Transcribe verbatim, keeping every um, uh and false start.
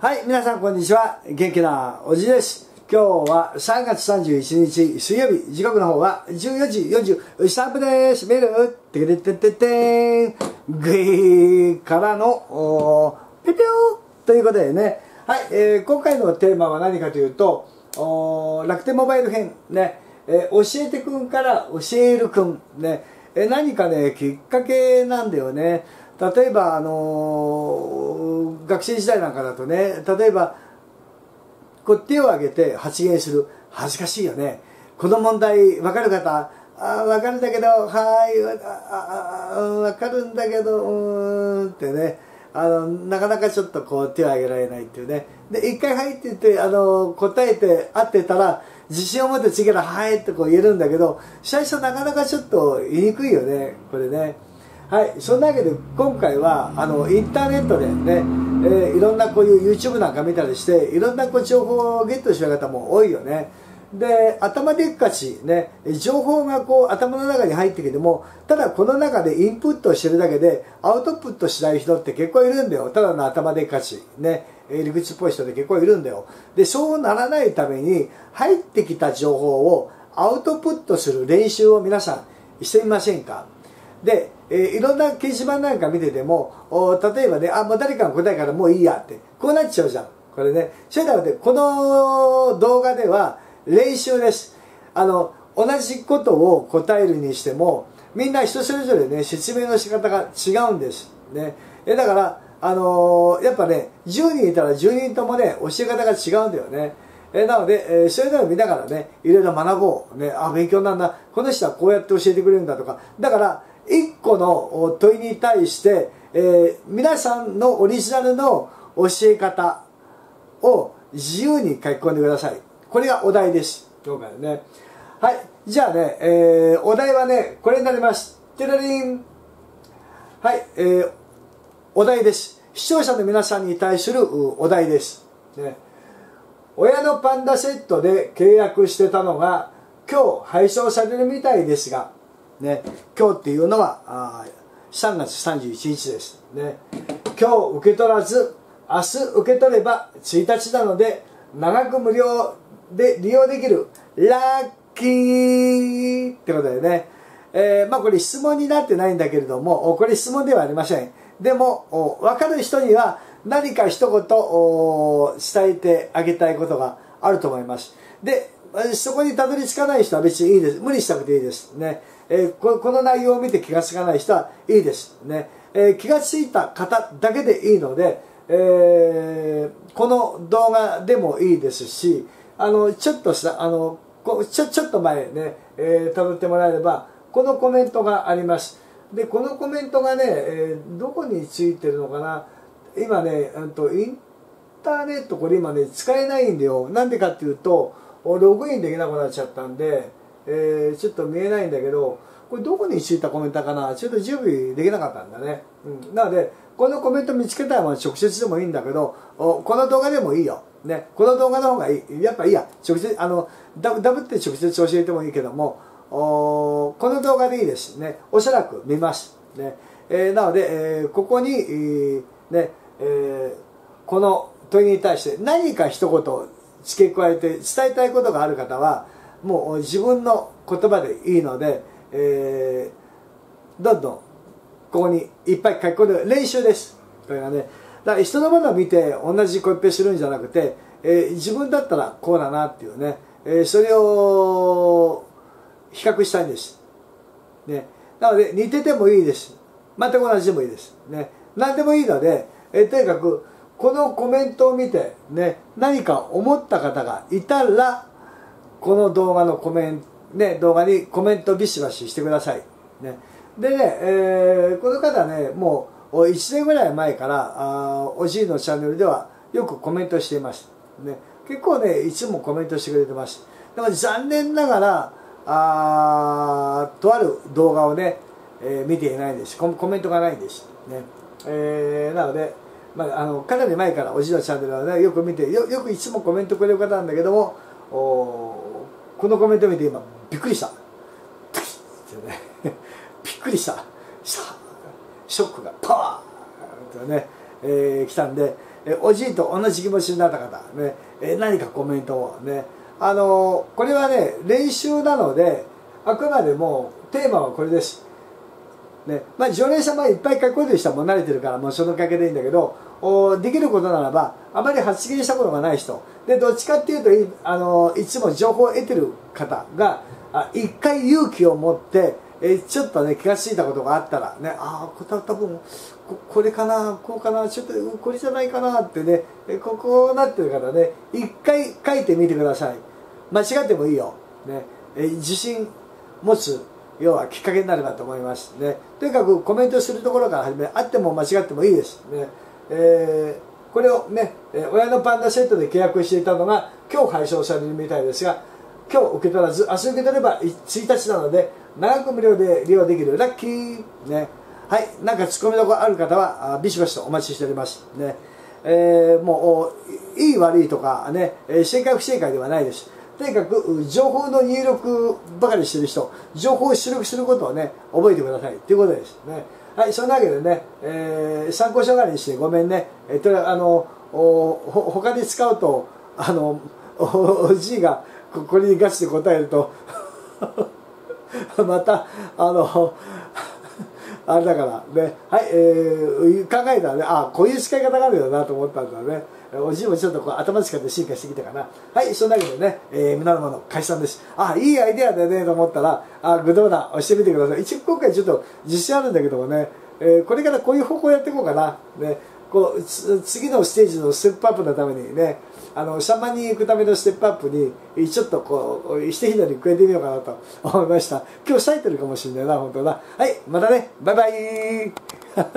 はい、皆さんこんにちは。元気なおじです。今日はさんがつさんじゅういちにち水曜日、時刻の方はじゅうよじよんじゅうさんぷんです。メール、てけててててん、グイーからの、おー、ぴぴょーということでね、はい、えー、今回のテーマは何かというと、お楽天モバイル編、ね、えー、教えてくんから教えるくん、ね、えー、何かね、きっかけなんだよね。例えば、あのー、学生時代なんかだとね、例えば、こう手を挙げて発言する。恥ずかしいよね。この問題、わかる方、あわかるんだけど、はい、ああわかるんだけど、うーんってね、あの、なかなかちょっとこう手を挙げられないっていうね。で、一回はいって言って、あの、答えて合ってたら、自信を持って次からはいってこう言えるんだけど、最初なかなかちょっと言いにくいよね、これね。はい、そんなわけで今回はあのインターネットでね、えー、いろんなこういう YouTube なんか見たりしていろんなこう情報をゲットしてる方も多いよね。で、頭でっかちね、情報がこう頭の中に入ってきても、ただこの中でインプットしてるだけでアウトプットしない人って結構いるんだよ。ただの頭でっかちね、理屈っぽい人で結構いるんだよ。で、そうならないために入ってきた情報をアウトプットする練習を皆さんしてみませんか？で、えー、いろんな掲示板なんか見てても、例えばね、あ、もう誰かの答えからもういいやって、こうなっちゃうじゃん。これね。それなので、この動画では練習です。あの、同じことを答えるにしても、みんな人それぞれね、説明の仕方が違うんです。ね。え、だから、あのー、やっぱね、じゅうにんいたらじゅうにんともね、教え方が違うんだよね。えなので、えー、そういうのを見ながらね、いろいろ学ぼう。ね、あ、勉強になるな。この人はこうやって教えてくれるんだとか。だから、一個の問いに対して、えー、皆さんのオリジナルの教え方を自由に書き込んでください。これがお題です。今回ね。はい。じゃあね、えー、お題はね、これになります。てらりん。はい、えー、お題です。視聴者の皆さんに対するお題です。ね、親のパンダセットで契約してたのが、今日配送されるみたいですが、ね、今日っていうのはあさんがつさんじゅういちにちです、ね。今日受け取らず明日受け取ればついたちなので長く無料で利用できるラッキーってことでね、えー、まあこれ質問になってないんだけれども、これ質問ではありません。でも分かる人には何か一言伝えてあげたいことがあると思います。で、そこにたどり着かない人は別にいいです。無理しなくていいですね。えー、こ, この内容を見て気がつかない人はいいですね。えー、気がついた方だけでいいので、えー、この動画でもいいですし、あのちょっとしたあのこちょちょっと前ね、えー、辿ってもらえればこのコメントがあります。でこのコメントがね、えー、どこについてるのかな。今ね、あとインターネットこれ今ね使えないんだよ。なんでかっていうとログインできなくなっちゃったんで。えー、ちょっと見えないんだけど、これどこについたコメントかな、ちょっと準備できなかったんだね。うん、なので、このコメント見つけたら直接でもいいんだけど、この動画でもいいよ。ね、この動画の方がいい。やっぱいいや。直接、あの、ダブって直接教えてもいいけども、この動画でいいですね。おそらく見ます。ねえー、なので、えー、ここに、えーねえー、この問いに対して何か一言付け加えて伝えたいことがある方は、もう自分の言葉でいいので、えー、どんどんここにいっぱい書き込んで練習です。これがね、だから人のものを見て同じコピペするんじゃなくて、えー、自分だったらこうだなっていうね、えー、それを比較したいんです。ね、なので似ててもいいです。全く同じでもいいです。ね、何でもいいので、えー、とにかくこのコメントを見て、ね、何か思った方がいたら、この動画のコメント、ね、動画にコメントビシバシしてください。ね、でね、えー、この方ね、もういちねんぐらい前から、あおじいのチャンネルではよくコメントしています。ね、結構ね、いつもコメントしてくれてます。でも残念ながら、あとある動画をね、えー、見ていないんです。コメントがないんです。ねえー、なので、まあ、あのかなり前からおじいのチャンネルはね、よく見てよ、よくいつもコメントくれる方なんだけども、おこのコメント見て今びっくりした。びっくりした。ショックがパワーとね、えー、来たんで、 えおじいと同じ気持ちになった方、ね、え何かコメントをね、あのこれはね、練習なので、あくまでもテーマはこれです。ね、まあ、常連様いっぱい書き込んでる人はもう慣れてるから、もうそのおかげでいいんだけど、おできることならば、あまり発言したことがない人。で、どっちかっていうと、い、あのいつも情報を得てる方が、あ一回勇気を持って、えちょっとね、気がついたことがあったら、ね、ああ、これ多分こ、これかな、こうかな、ちょっとこれじゃないかなってね、ここなってる方ね、一回書いてみてください。間違ってもいいよ。ね、え自信持つ、要はきっかけになればと思いますね。とにかくコメントするところから始め、あっても間違ってもいいですね。えー、これをね、親のパンダセットで契約していたのが今日配送されるみたいですが、今日受け取らず、明日受け取ればついたちなので、長く無料で利用できる。ラッキーね。はい、なんかツッコミどころある方は、ビシバシとお待ちしておりますね。えー、もう、いい悪いとかね、正解不正解ではないです。とにかく情報の入力ばかりしてる人、情報を出力することをね、覚えてくださいということですね。はい、そんなわけでね、えー、参考書代わりにしてごめんね。えっと、あの、ほ他に使うと、あの、お, おじいがここにガチで答えると、また、あの、あれだからね、はい、えー、考えたらね、あこういう使い方があるよなと思ったんだね。おじいもちょっとこう頭使って進化してきたかな。はい、そんなわけでね、えー、無駄なもの解散です。あ、いいアイデアだねと思ったら、あ、グッドボタン押してみてください。一応今回ちょっと自信あるんだけどもね、えー、これからこういう方向やっていこうかな。ね、こう次のステージのステップアップのためにね、あのさんまんにん行くためのステップアップにちょっとこう一手ひねり加えてみようかなと思いました。今日冴えてるかもしれないな、本当な。はい、またね、バイバイ。